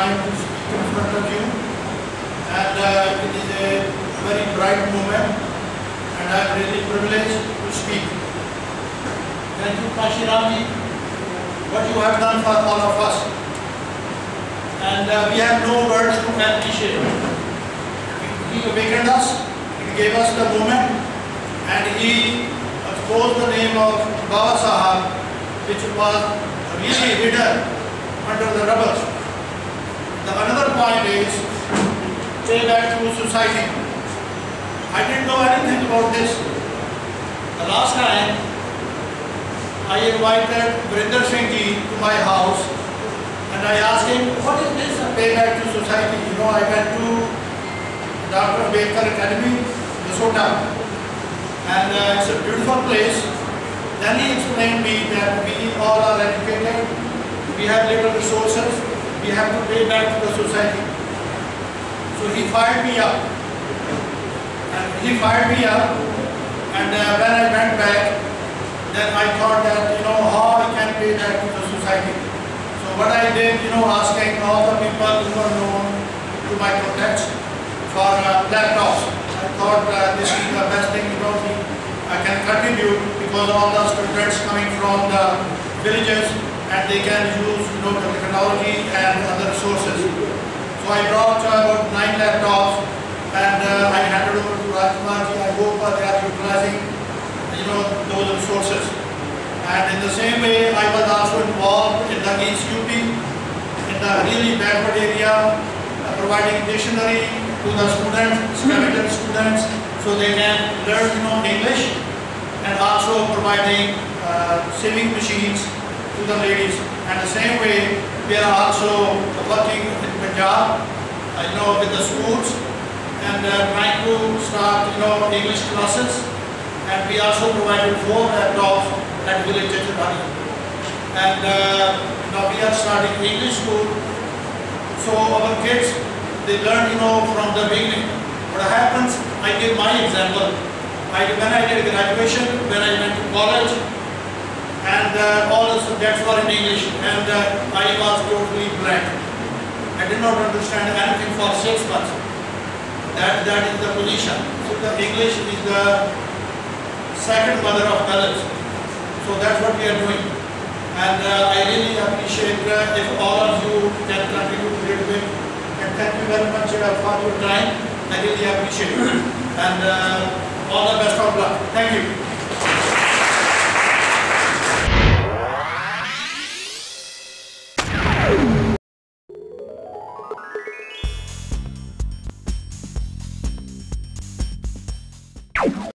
time to speak in front of you, and it is a very bright moment, and I am really privileged to speak. Thank you, Kashirami, what you have done for all of us, and we have no words to appreciate. He awakened us, he gave us the moment, and he exposed the name of Baba Sahab, which was really hidden under the rubble. The another point is pay back to society. I didn't know anything about this. The last time I invited Vrinder Singh ji to my house, and I asked him, what is this pay back to society? You know, I went to Dr. Ambedkar Academy, Minnesota, and it's a beautiful place. Then he explained me that we all are educated, we have little resources, we have to pay back to the society. So he fired me up. And when I went back, then I thought that, you know, how I can pay back to the society. So what I did, you know, asking all the people who are known to my contacts for laptops. I thought this is the best thing, you know, I can contribute, because all the students coming from the villages, and they can use, you know, the technology and other resources. So I brought about 9 laptops, and I handed over to Rajkumarji. I hope they are utilizing, you know, those resources. And in the same way, I was also involved in the East UP, in the really backward area, providing dictionary to the students, skeleton students, so they can learn, you know, English, and also providing sewing machines to the ladies. And the same way, we are also working in Punjab, you know, with the schools, and trying to start, you know, English classes. And we also provided 4 laptops at village Chachurani. And now we are starting English school, so our kids, they learn, you know, from the beginning. What happens, I give my example. When I did graduation, when I went to college, and all the subjects were in English, and I was totally blank. I did not understand anything for 6 months. That is the position. So the English is the second mother of balance. So that's what we are doing. And I really appreciate if all of you can contribute a little bit. And thank you very much for your time. I really appreciate it. And all the best of luck. Thank you.